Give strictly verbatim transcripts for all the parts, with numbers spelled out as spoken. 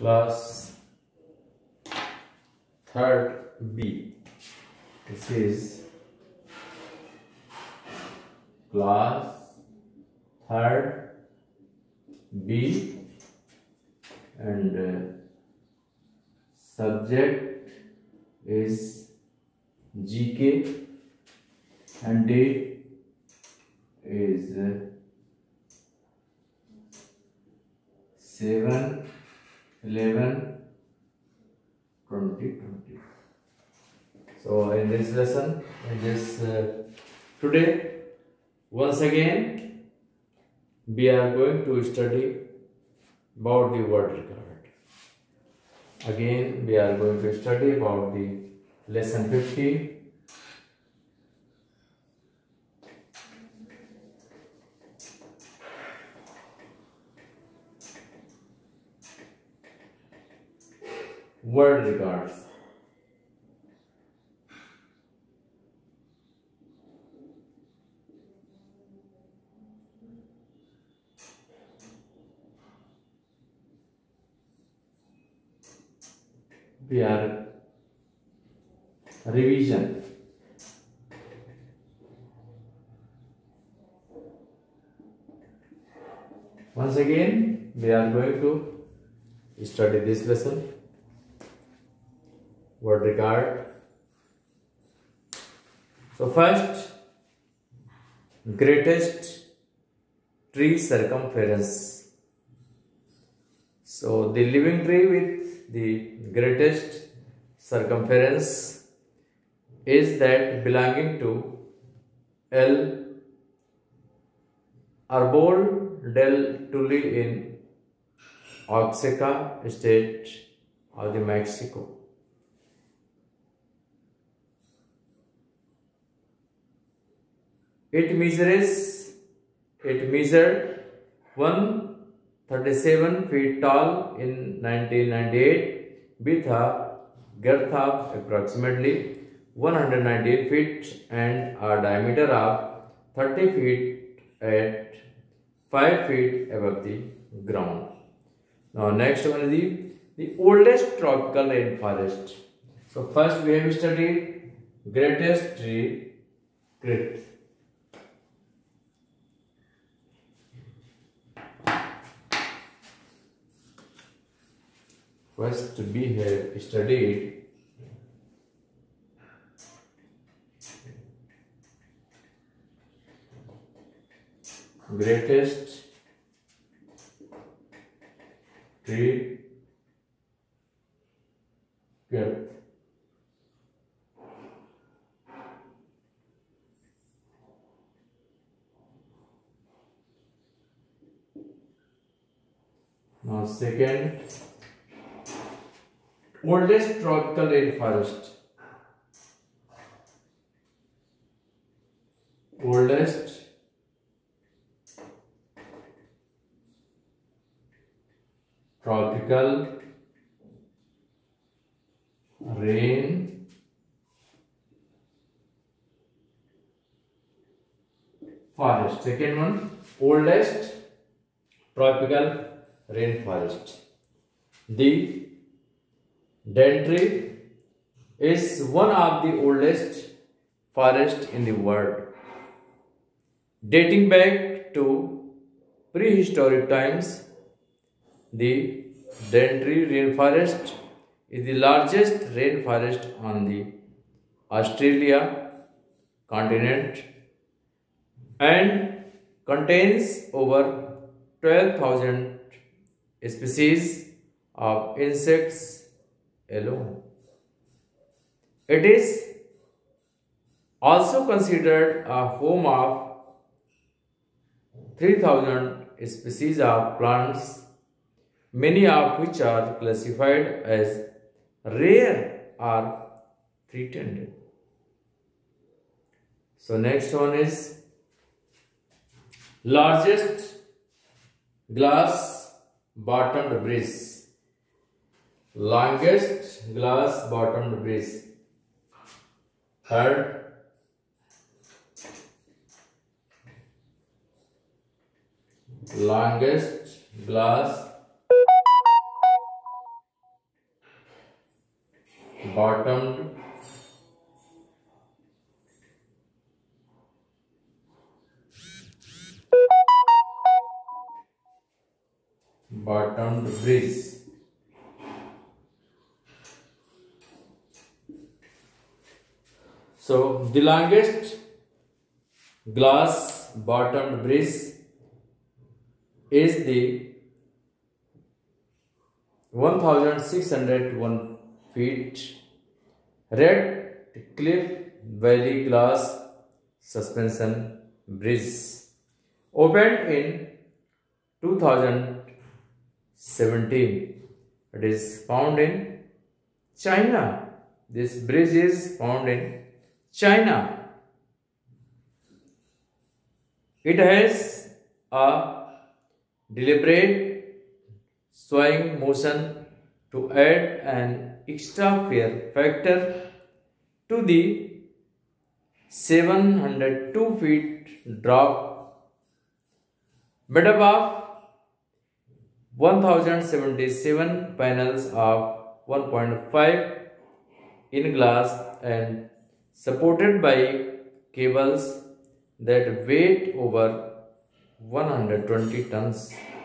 class third B. This is class third B and uh, subject is G K and date is uh, seven eleven twenty twenty. So in this lesson, in this uh, today, once again we are going to study about the word record. Again we are going to study about the lesson fifty. Word records. We are revision. Once again, we are going to study this lesson. Word record. So first, greatest tree circumference. So the living tree with the greatest circumference is that belonging to L. Arbol del Tule in Oaxaca state of the Mexico. It measures, it measured one hundred thirty-seven feet tall in nineteen ninety-eight with a girth of approximately one hundred ninety-eight feet and a diameter of thirty feet at five feet above the ground. Now next one is the, the oldest tropical rainforest. So first we have studied greatest tree, great. First we have studied greatest tree girth. Now second, oldest tropical rainforest. Oldest tropical rain forest. Second one, oldest tropical rainforest. The Daintree is one of the oldest forests in the world, dating back to prehistoric times. The Daintree rainforest is the largest rainforest on the Australia continent and contains over twelve thousand species of insects alone. It is also considered a home of three thousand species of plants, many of which are classified as rare or threatened. So next one is largest glass bottomed bridge. Longest glass bottomed bridge. Third, longest glass bottomed bottomed bridge. So the longest glass bottomed bridge is the one thousand six hundred one feet Red Cliff Valley Glass Suspension Bridge, opened in two thousand seventeen. It is found in China. This bridge is found in China. It has a deliberate swaying motion to add an extra fear factor to the seven hundred two feet drop, made up of one thousand seventy-seven panels of one point five in glass and supported by cables that weigh over one hundred twenty tons.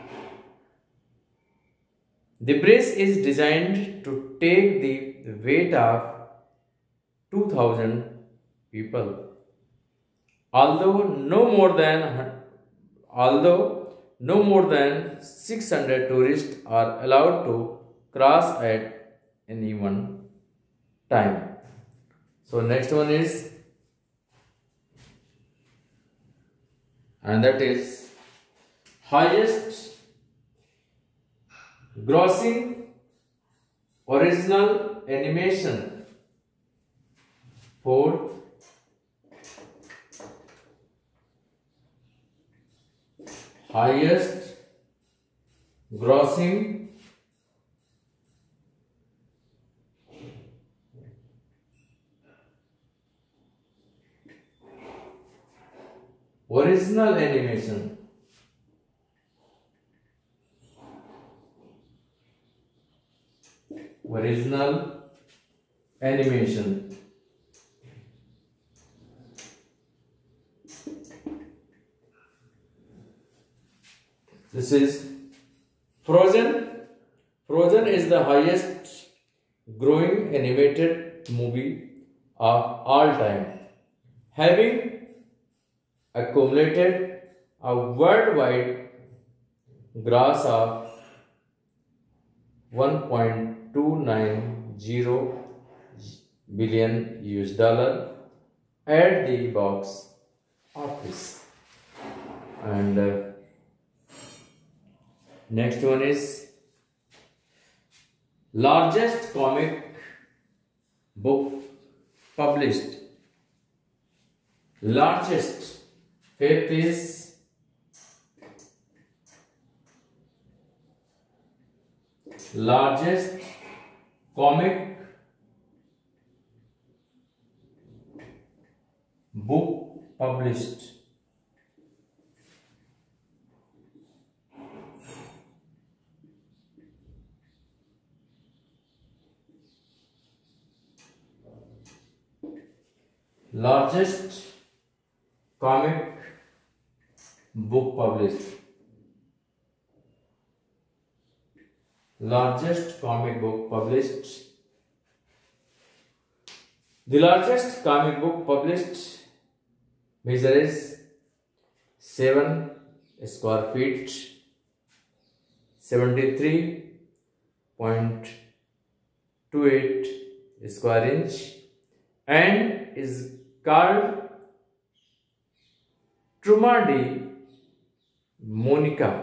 The bridge is designed to take the weight of two thousand people. Although no more than although no more than six hundred tourists are allowed to cross at any one time. So next one is, and that is highest grossing original animation. Fourth, highest grossing original animation. Original animation. This is Frozen. Frozen is the highest growing animated movie of all time, having accumulated a worldwide gross of one point two nine zero billion U S dollar at the box office. And uh, next one is largest comic book published. Largest. Fifth is largest comic book published. Largest comic book published. Largest comic book published. The largest comic book published measure is seven square feet, seventy-three point two eight square inch, and is called Truma di Monica.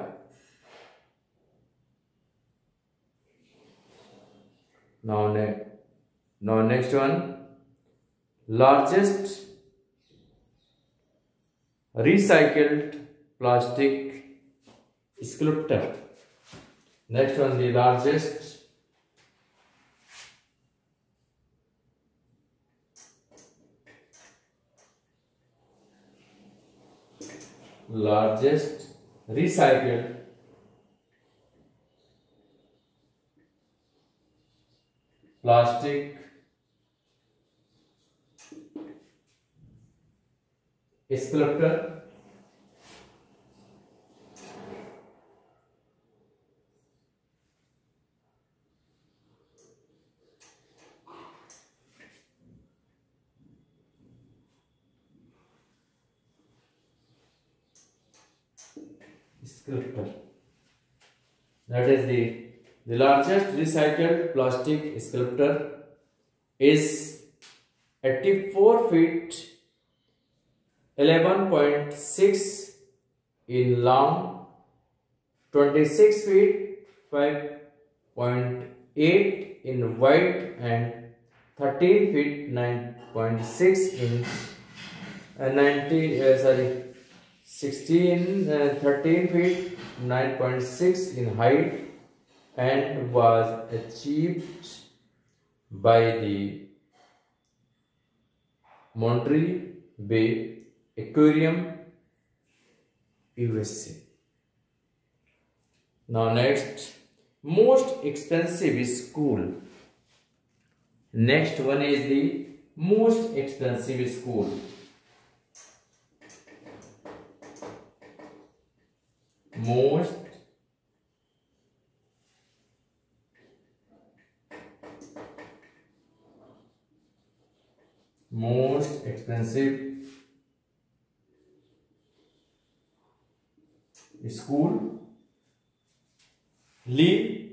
Now, ne now next one, largest recycled plastic sculptor. Next one, the largest largest recycled plastic sculptor. Sculptor. That is the the largest recycled plastic sculptor is eighty-four feet eleven point six in long, twenty-six feet five point eight in wide, and thirteen feet nine point six in uh, ninety uh, sorry sixteen uh, thirteen feet nine point six in height, and was achieved by the Monterey Bay Aquarium, U S A. Now next, most expensive school. Next one is the most expensive school. Most most expensive school. Le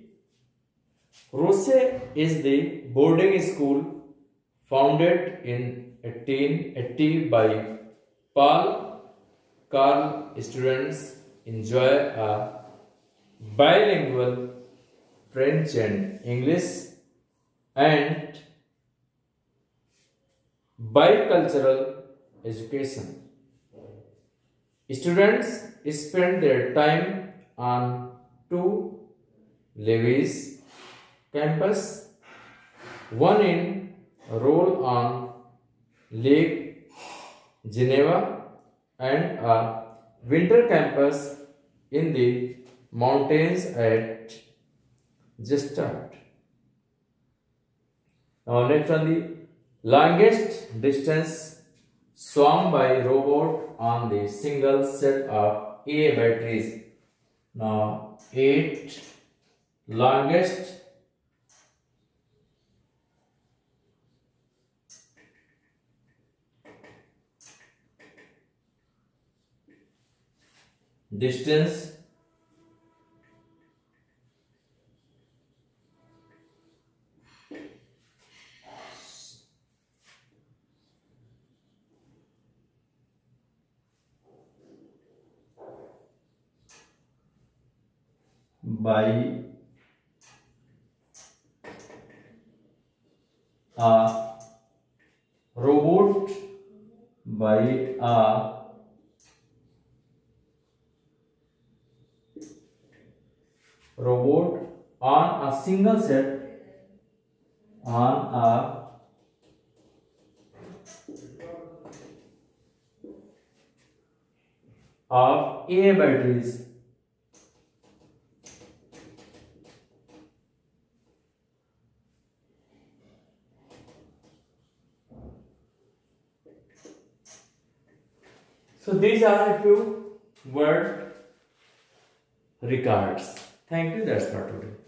Roche is the boarding school founded in eighteen eighty by Paul Carl. Students enjoy a bilingual French and English and bicultural education. Students spend their time on two Levi's campus, one in Rolle on Lake Geneva, and a winter campus in the mountains at Gstaad. Now next on the longest distance swum by robot on the single set of A batteries. Now eight longest distance by a robot by a robot on a single set on a of A batteries. So these are a few word records. Thank you. That's for today.